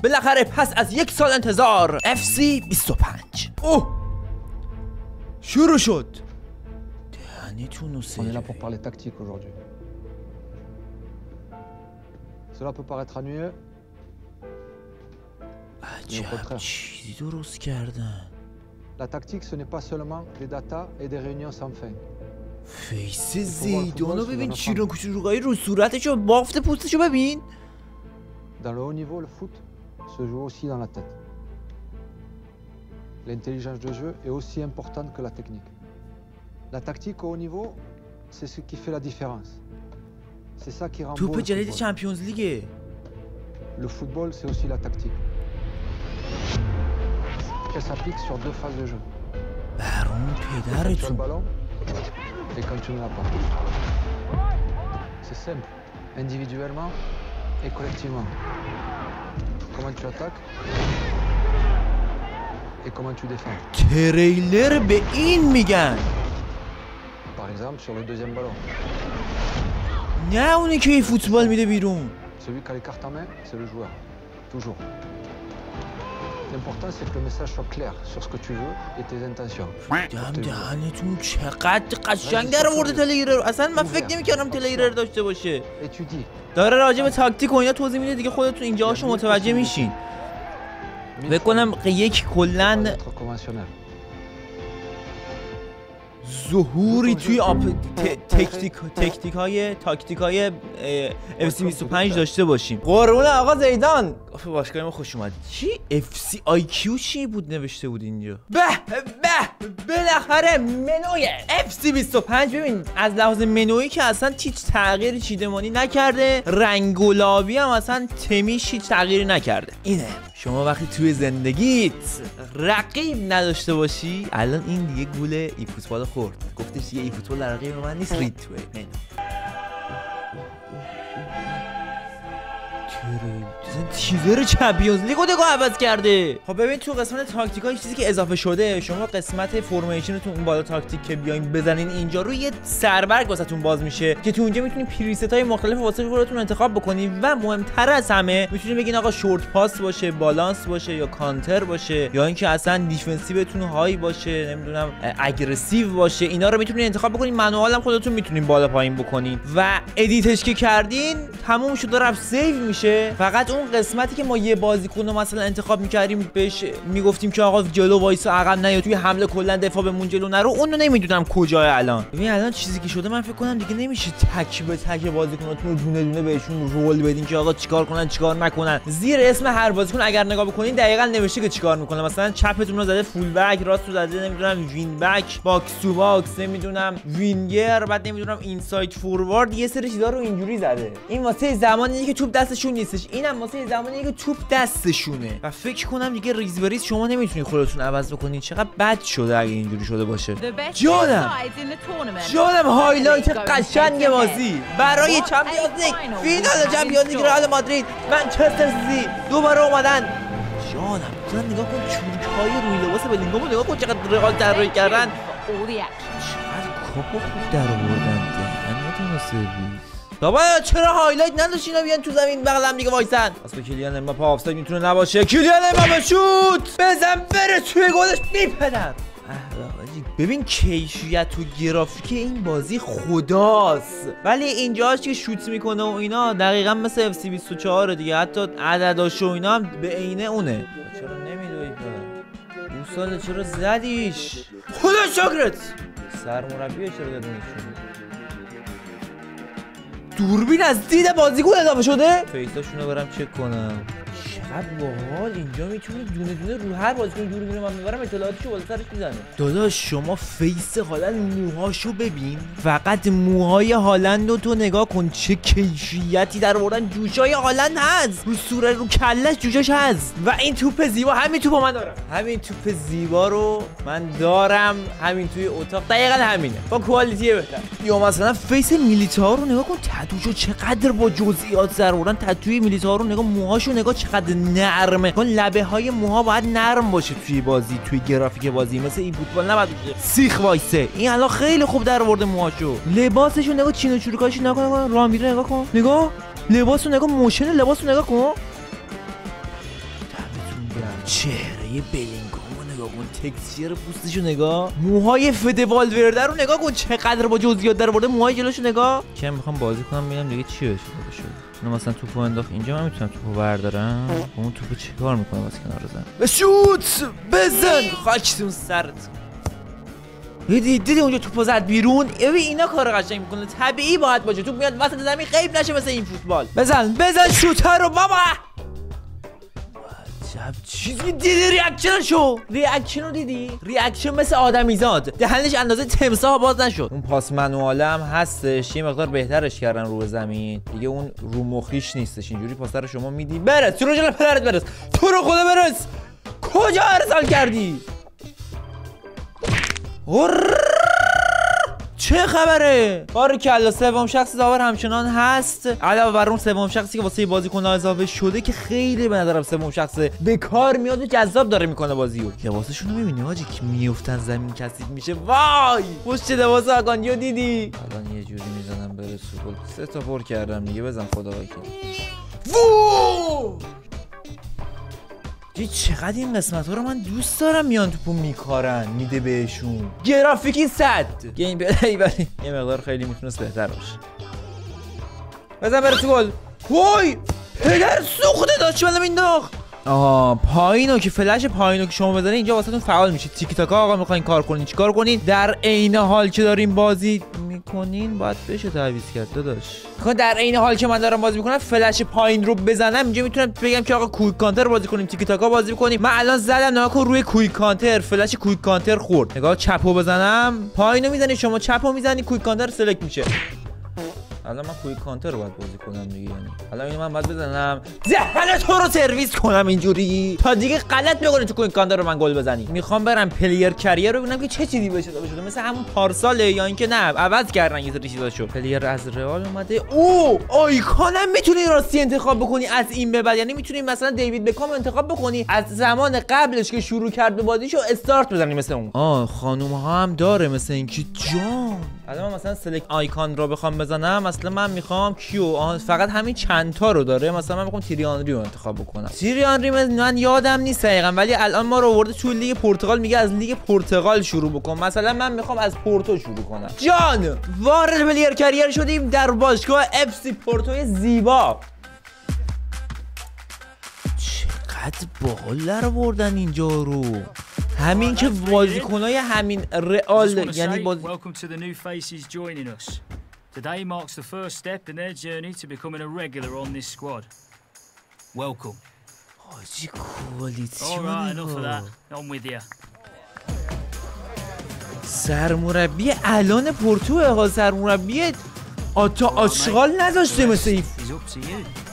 بالاخره پس از 1 سال انتظار FC 25 اوه شروع شد. دهنتون رو On est là pour parler tactique aujourd'hui. Cela peut paraître ennuyeux. عجب چیزی درست کردن. La tactique, ce n'est pas seulement des data et des réunions sans fin. فیس زیدانو ببین چیرون کوچولوهای رو صورتشو بافت پوستشو ببین. Dans le haut niveau, le foot se joue aussi dans la tête. L'intelligence de jeu est aussi importante que la technique. La tactique au haut niveau, c'est ce qui fait la différence. C'est ça qui rend beau توپ le جدید football. چمپیونز لیگه. Le football, c'est aussi la tactique. Elle s'applique sur 2 phases de jeu. برون Quand tu as le پدرتون. ballon et quand tu ne l'as pas. C'est simple, individuellement et collectivement. Comment tu attaques et comment tu défends. تریلر به این میگن. Par exemple, sur le deuxième ballon. نه اونی که فوتبال میده بیرون. Celui qui a les cartes en main, c'est le joueur. Toujours. L'important, c'est que le message soit clair sur ce que tu veux et tes intentions. دهنتون چقدر قشنگ در آورده تلگرر. اصلا من فکر نمی‌کردم تلگرر داشته باشه. Étudie. داره راجع به تاکتیک و اینا توضیح میده دیگه خودتون اینجاهاشو متوجه میشین. فکر کنم یک کلا Être conventionnel. ظهوری توی تاکتیک های FC 25 داشته باشیم. قربون آقا زیدان. باشگاه ما خوش اومدید. چی؟ FC IQ چی بود نوشته بود اینجا؟ بالاخره منوی FC 25 ببین از لحاظ منویی که اصلا هیچ تغییری چیدمانی نکرده، رنگ گلابی هم اصلا تمیش هیچ تغییری نکرده. اینه شما وقتی توی زندگیت رقیب نداشته باشی، الان این دیگه گول ای فوتبال خورد. گفتش دیگه ای فوتبال رقیب من نیست، رید توه. تیزر چمپیونز لیگو نگاه عوض کرده. خب ببین تو قسمت تاکتیکای چیزی که اضافه شده، شما قسمت فرمیشنتون اون بالا تاکتیک که بیاین بزنین اینجا رو یه سربرگ واسهتون باز میشه که تو اونجا میتونین پریست های مختلف واسه خودتون انتخاب بکنین و مهمتر از همه میتونین بگین آقا شورت پاس باشه، بالانس باشه یا کانتر باشه یا اینکه اصلا دیفنسیوتون های باشه، نمیدونم اگریسیو باشه. اینا رو میتونین انتخاب بکنین. منوال هم خودتون میتونین بالا پایین بکنین و ادیتش که کردین تموم شد رفت سیو میشه. فقط اون قسمتی که ما یه بازیکن رو مثلا انتخاب می‌کردیم بهش میگفتیم که آقا جلو وایسا عقب نیا توی حمله کلا دفاع بمون جلو نرو، اونو نمیدونم کجای الان. ببین الان چیزی که شده من فکر کنم دیگه نمیشه تک به تک بازیکناتون رو دونه دونه بهشون رول بدین که آقا چیکار کنن چیکار نکنن. زیر اسم هر بازیکن اگر نگاه بکنین دقیقاً نوشته که چیکار میکنه. مثلا چپتون رو زده فول بک، راست رو زده نمیدونم وین بک، باکس تو باکس، نمیدونم وینگر، بعد نمیدونم اینساید فوروارد، یه سری چیزا رو اینجوری زده. این واسه زمانی که توپ دستشون نیستش، اینم واسه زمانی که توپ دستشونه. و فکر کنم دیگه ریز بریز شما نمیتونید خودتون عوض بکنین. چقدر بد شده اگه اینجوری شده باشه. جانم هایلایت قشنگ بازی برای چمپیونز لیگ، فینال چمپیونز لیگ رئال مادرید منچستر سیتی دوباره اومدن. جانم تو نگاه کن چورک‌های روی لباس بلینگامو نگاه کن چقدر رئال طراحی کردن. چقدر کاپو خوب در آوردن. دهنتون سرویس. بابا چرا هایلایت نداشت اینا بیان تو زمین بغلم دیگه وایسن؟ پس به کلیان امباپه آفساید میتونه نباشه. کلیان امباپه شوت بزن بره توی گلش بی پدر. ببین کیفیت و گرافیک این بازی خداست، ولی اینجاش که شوت میکنه و اینا دقیقا مثل FC 24 دیگه. حتی عدداش و اینا هم به عینه اونه. چرا نمیدوی دو ساله چرا زدیش؟ خدا شکرت. سرمربی چرا دادنشون؟ دوربین از دید بازیکن اضافه شده؟ فیساشون رو برم چک کنم. چقدر باحال. اینجا میتونی دونه دونه رو هر بازیکن دوربین من میبرم اطلاعاتشو بالا سرش میزنه. داداش شما فیس هالند موهاشو ببین، فقط موهای هالند رو تو نگاه کن چه کیفیتی در آوردن. جوشای هالند هست رو سوره رو کلش جوشاش هست. و این توپ زیبا، همین توپو من دارم، همین توپ زیبا رو من دارم، همین توی اتاق دقیقاً همینه با کوالیتی بهتر. یا مثلا فیس میلیتائو رو نگاه کن، تتوشو چقدر با جزئیات در آوردن. تتوی میلیتائو رو نگاه، موهاشو نگاه چقدر نرمه. اون لبه های موها باید نرم باشه توی بازی، توی گرافیک بازی مثل این فوتبال نباید باشه سیخ وایسه. این الان خیلی خوب در آورده موهاشو. لباسشو نگاه، چین و چروکاشو نگاه، رامیره نگاه کن، نگاه لباسو نگاه، موشن لباسو نگاه کن. چهره بلینگامو نگاه کن، تکسچر پوستشو نگاه، موهای فده والورده رو نگاه کن چقدر با جزئیات در برده، موهای جلوشو نگاه. که میخوام بازی کنم ببینم دیگه چی بشه. اینو مثلا توپو انداخت اینجا، من میتونم توپو بردارم. اون توپو چیکار میکنه واسه کنار زن؟ بشوت بزن خاکتون سرت. دیدی اونجا توپو زد بیرون. اینا کار قشنگ میکنه، طبیعی باید باشه. توپ میاد وسط زمین غیب نشه مثل این فوتبال. بزن شوتر رو بابا. چیزی دیدی ریاکشن رو دیدی؟ ریاکشن مثل آدمیزاد، دهنش اندازه تمساح باز نشد. اون پاس منواله هم هستش، یه مقدار بهترش کردن رو زمین دیگه، اون رو مخیش نیستش. اینجوری پاس رو شما میدی برس تو رو جلو پدرت برس، تو رو خدا برس. کجا ارسال کردی؟ چه خبره؟ باریکلا. سوم شخص داور همچنان هست، علاوه بر اون سوم شخصی که واسه بازیکن‌ها اضافه شده که خیلی به نظرم سوم شخص به کار میاد و جذاب داره میکنه بازیو. لباسشون رو میبینی حاجی که میافتن زمین کثیف میشه. وای پشت لباس آگانیو دیدی؟ الان یه جوری میزنم بره سوگل. 3 تا پر کردم دیگه، بزن خدا وکیل. وو چقدر این قسمت ها رو من دوست دارم، میان توپو میکارن میده بهشون. گرافیکی 100 گیم پلی ولی یه مقدار خیلی میتونست بهتر باشه. بزن بره تو گل. وای پدر سوخته داشت منم اینداخت. آها پایینو که فلش پایینو که شما بزنید اینجا واسهتون فعال میشه. تیک تاک آقا میخواین کار کنین چیکار کنین؟ در عین حال که دارین بازی میکنین باید بشه تعویض کرد داداش. در عین حال که من دارم بازی میکنم فلش پایین رو بزنم اینجا میتونم بگم که آقا کویک کانتر بازی کنیم، تیک تاکا بازی کنیم. من الان زدم نگاه کن روی کویک کانتر، فلش کویک کانتر خورد. نگاه چپو بزنم پایینو میزنی، شما چپو میزنی کویک کانتر سلکت میشه. الان من کویک کانتر رو باید بازی کنم دیگه، یعنی الان اینو من باید بزنم ذهن تو رو سرویس کنم اینجوری تا دیگه غلط بکنی تو کویک کانتر رو من گل بزنی. میخوام برم پلیر کریر رو ببینم که چه چیزی بشه مثل همون پارساله یا اینکه نه عوض کردن یه سری چیزاشو. پلیر از رئال اومده. او آیکونم میتونی راستی انتخاب بکنی از این به بعد، یعنی میتونی مثلا دیوید بکام انتخاب بکنی از زمان قبلش که شروع کرد به بازیشو استارت بزنی مثل اون. خانوم ها هم داره مثل اینکه جان. الان مثلا سلکت آیکون رو بخوام بزنم مثلا من میخوام کیو، فقط همین چند تا رو داره. مثلا من میخوام تیریانری رو انتخاب بکنم. تیریانری من یادم نیست دقیقاً ولی الان ما رو آورده تو لیگ پرتغال، میگه از لیگ پرتغال شروع بکن. مثلا من میخوام از پورتو شروع کنم. جان وارد پلیر کریر شدیم در باشگاه اف سی پورتوی زیبا. چقدر باحال در آوردن اینجا رو. همین که بازیکنای همین رئال یعنی Today marks the first step in their journey to becoming a regular on this squad. Welcome. حاجی کوالیتی. All right, enough of that. I'm with you. سرمربی الان پورتوه ها، سرمربی آتا آشغال نذاشته مثل این. It's up to you.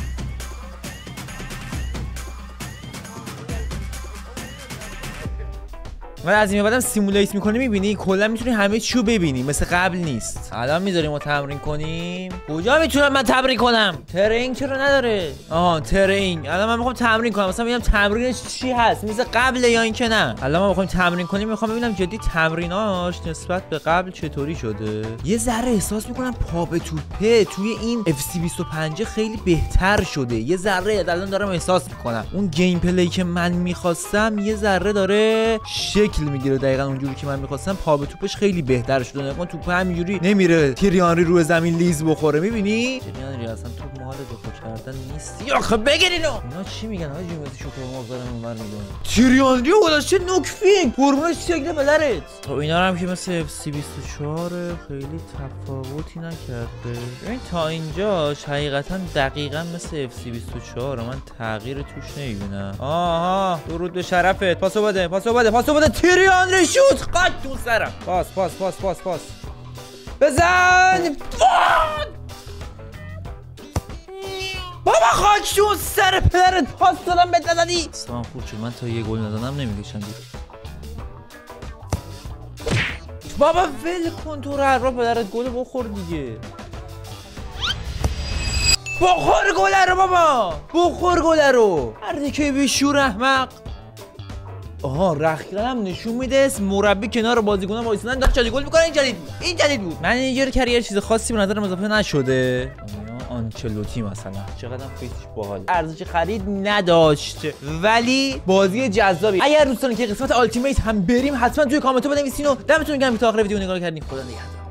من از این بعدم سیمولیت میکنی میبینی کلا میتونی همه چیو ببینی مثل قبل نیست. الان میذاریم ما تمرین کنیم. کجا میتونم من تمرین کنم؟ ترین چرا نداره؟ آها ترین. الان من میخوام تمرین کنم مثلا ببینم تمرینش چی هست مثل قبل یا اینکه نه. الان ما میخوایم تمرین کنیم، میخوام ببینم جدی تمریناش نسبت به قبل چطوری شده. یه ذره احساس میکنم پا به توپه توی این FC25 خیلی بهتر شده. یه ذره الان دارم احساس میکنم اون گیم پلی که من میخواستم یه ذره داره شکل میگیره دقیقاً اونجوری که من می‌خواستم. پا به توپش خیلی بهتر شده. نگاه توپ همینجوری نمیره تیریانری روی زمین لیز بخوره. می‌بینی؟ تیریانری اصلا توپ مال دفاع کردن نیست. یا خب بگیر اینو. اینا چی میگن آجی؟ مثل شوکر مرغ دارن اونور میگن. تیریانری گذاشته نوکفینگ. قربونش شکل پدرت. خب اینا هم که مثل FC24 خیلی تفاوتی نکرده. ببین تا اینجاش حقیقتاً دقیقاً مثل FC24 من تغییر توش نمی‌بینم. آها درود به شرفت. پاسو بده تیریانری شوت قد تو سرم. پاس بزن. بابا خاک تو سر پدرت. پاس دادم بهت ندادی. سلام خوب شد. من تا یه گل نزنم نمیگشم دیگه. بابا ول کن تو رو هر را پدرت گل بخور دیگه. بخور گل رو بابا. بخور گل رو. مردی که بیشور احمق. آها رخکرم نشون میده مربی کنار بازیکن‌ها وایسادن داره چالی گل میکنه. این جدید بود. من یه کریر چیز خاصی به نظرم اضافه نشده. آنچلوتی مثلا چقدر فیتش باحال، ارزش خرید نداشت ولی بازی جذابی. اگر دوستان که قسمت التیمیت هم بریم حتما توی کامنت ها بنویسین و دمتون گرم که تا آخر ویدیو نگاه کردین. خدا نگهدار.